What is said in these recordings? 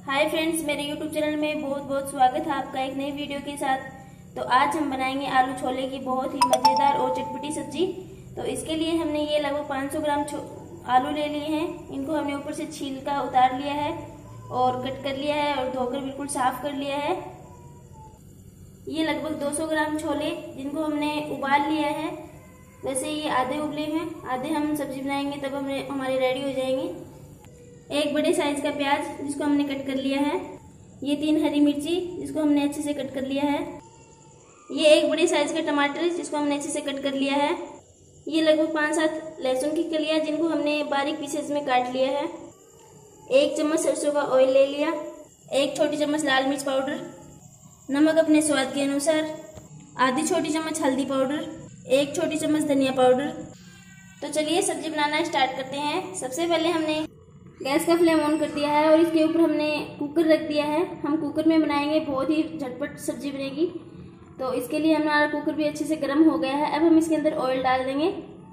हाय friends, मेरे YouTube channel में बहुत बहुत स्वागत है आपका एक नई वीडियो के साथ। तो आज हम बनाएंगे आलू छोले की बहुत ही मज़ेदार और चटपटी सब्जी। तो इसके लिए हमने ये लगभग 500 ग्राम आलू ले लिए हैं। इनको हमने ऊपर से छिलका उतार लिया है और कट कर लिया है और धोकर बिल्कुल साफ कर लिया है। ये लगभग 200 ग्राम छोले जिनको हमने उबाल लिया है। वैसे ये आधे उबले हैं, आधे हम सब्जी बनाएंगे तब हमारे रेडी हो जाएंगे। एक बड़े साइज का प्याज जिसको हमने कट कर लिया है। ये 3 हरी मिर्ची जिसको हमने अच्छे से कट कर लिया है। ये एक बड़े साइज का टमाटर जिसको हमने अच्छे से कट कर लिया है। ये लगभग 5-7 लहसुन की कलियां जिनको हमने बारीक पीसेस में काट लिया है। 1 चम्मच सरसों का ऑयल ले लिया। 1 छोटी चम्मच लाल मिर्च पाउडर, नमक अपने स्वाद के अनुसार, आधी छोटी चम्मच हल्दी पाउडर, 1 छोटी चम्मच धनिया पाउडर। तो चलिए सब्जी बनाना स्टार्ट करते हैं। सबसे पहले हमने गैस का फ्लेम ऑन कर दिया है और इसके ऊपर हमने कुकर रख दिया है। हम कुकर में बनाएंगे, बहुत ही झटपट सब्जी बनेगी। तो इसके लिए हमारा कुकर भी अच्छे से गर्म हो गया है। अब हम इसके अंदर ऑयल डाल देंगे।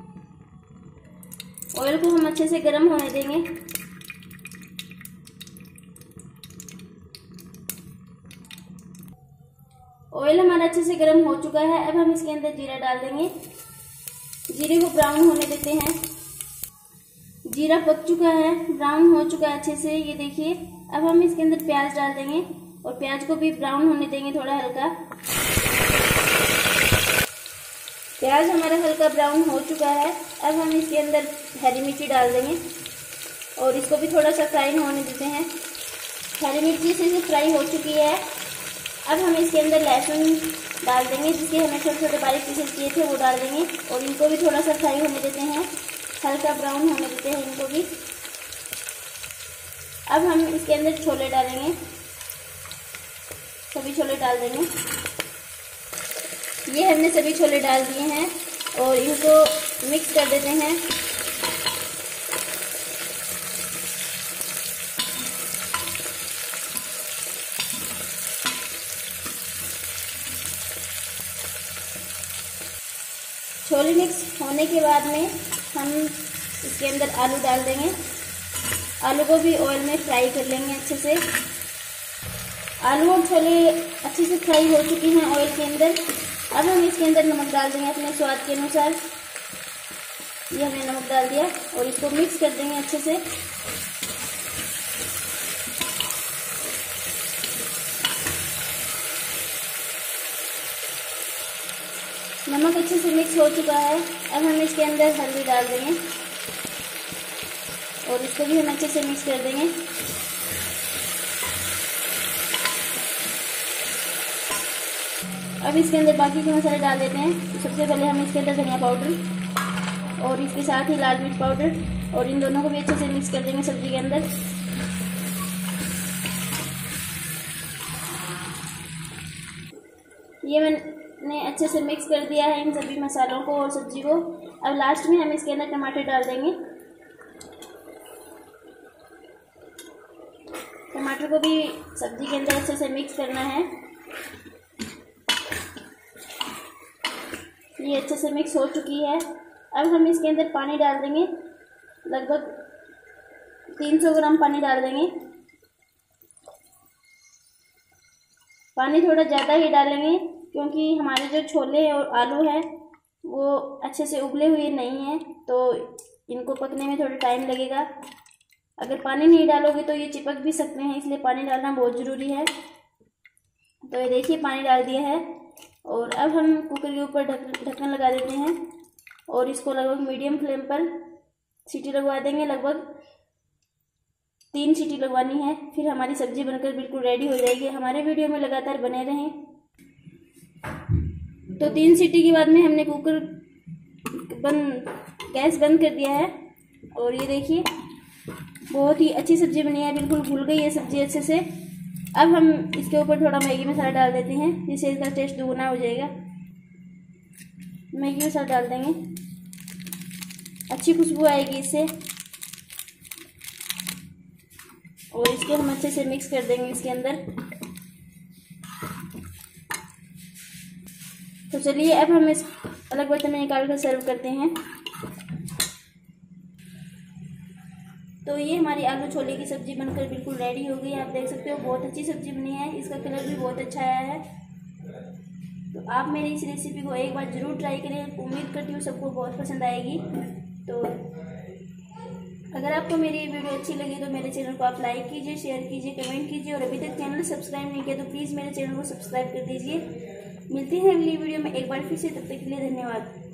ऑयल को हम अच्छे से गर्म होने देंगे। ऑयल हमारा अच्छे से गर्म हो चुका है। अब हम इसके अंदर जीरा डाल देंगे। जीरे को ब्राउन होने देते हैं। जीरा पक चुका है, ब्राउन हो चुका है अच्छे से, ये देखिए। अब हम इसके अंदर प्याज डाल देंगे और प्याज को भी ब्राउन होने देंगे थोड़ा हल्का। प्याज हमारा हल्का ब्राउन हो चुका है। अब हम इसके अंदर हरी मिर्ची डाल देंगे और इसको भी थोड़ा सा फ्राई होने देते हैं। हरी मिर्ची से फ्राई हो चुकी है। अब हम इसके अंदर लहसुन डाल देंगे जिसके हमें छोटे छोटे बारीक पीसेस किए थे, वो डाल देंगे और इनको भी थोड़ा सा फ्राई होने देते हैं, हल्का ब्राउन होने देते हैं इनको भी। अब हम इसके अंदर छोले डालेंगे, सभी छोले डाल देंगे। ये हमने सभी छोले डाल दिए हैं और इनको मिक्स कर देते हैं। छोले मिक्स होने के बाद में हम इसके अंदर आलू डाल देंगे। आलू को भी ऑयल में फ्राई कर लेंगे अच्छे से। आलू और छोले अच्छे से फ्राई हो चुके हैं ऑयल के अंदर। अब हम इसके अंदर नमक डाल देंगे अपने स्वाद के अनुसार। ये हमने नमक डाल दिया और इसको मिक्स कर देंगे अच्छे से। नमक अच्छे से मिक्स हो चुका है। अब हम इसके अंदर हल्दी डाल देंगे और इसको भी हम अच्छे से मिक्स कर देंगे। अब इसके अंदर बाकी के मसाले डाल देते हैं। तो सबसे पहले हम इसके अंदर धनिया पाउडर और इसके साथ ही लाल मिर्च पाउडर और इन दोनों को भी अच्छे से मिक्स कर देंगे सब्जी के अंदर। ये मैंने अच्छे से मिक्स कर दिया है इन सभी मसालों को और सब्जी को। अब लास्ट में हम इसके अंदर टमाटर डाल देंगे। टमाटर को भी सब्जी के अंदर अच्छे से मिक्स करना है। ये अच्छे से मिक्स हो चुकी है। अब हम इसके अंदर पानी डाल देंगे, लगभग 300 ग्राम पानी डाल देंगे। पानी थोड़ा ज़्यादा ही डालेंगे क्योंकि हमारे जो छोले और आलू हैं वो अच्छे से उबले हुए नहीं हैं, तो इनको पकने में थोड़ा टाइम लगेगा। अगर पानी नहीं डालोगे तो ये चिपक भी सकते हैं, इसलिए पानी डालना बहुत ज़रूरी है। तो ये देखिए पानी डाल दिया है और अब हम कुकर के ऊपर ढक्कन लगा देते हैं और इसको लगभग मीडियम फ्लेम पर सीटी लगवा देंगे। लगभग 3 सीटी लगवानी है, फिर हमारी सब्जी बनकर बिल्कुल रेडी हो जाएगी। हमारे वीडियो में लगातार बने रहें। तो 3 सीटी के बाद में हमने कुकर गैस बंद कर दिया है और ये देखिए बहुत ही अच्छी सब्जी बनी है, बिल्कुल घुल गई है सब्जी अच्छे से। अब हम इसके ऊपर थोड़ा मैगी मसाला डाल देते हैं जिससे इसका टेस्ट दुगना हो जाएगा। मैगी मसाला डाल देंगे, अच्छी खुशबू आएगी इससे और इसको हम अच्छे से मिक्स कर देंगे इसके अंदर। तो चलिए अब हम इस अलग बर्तन में निकाल कर सर्व करते हैं। तो ये हमारी आलू छोले की सब्जी बनकर बिल्कुल रेडी हो गई। आप देख सकते हो बहुत अच्छी सब्जी बनी है, इसका कलर भी बहुत अच्छा आया है। तो आप मेरी इस रेसिपी को एक बार ज़रूर ट्राई करें, उम्मीद करती हूँ सबको बहुत पसंद आएगी। तो अगर आपको मेरी वीडियो अच्छी लगी तो मेरे चैनल को आप लाइक कीजिए, शेयर कीजिए, कमेंट कीजिए और अभी तक चैनल सब्सक्राइब नहीं किया तो प्लीज़ मेरे चैनल को सब्सक्राइब कर दीजिए। मिलते हैं अगली वीडियो में एक बार फिर से, तब तक के लिए धन्यवाद।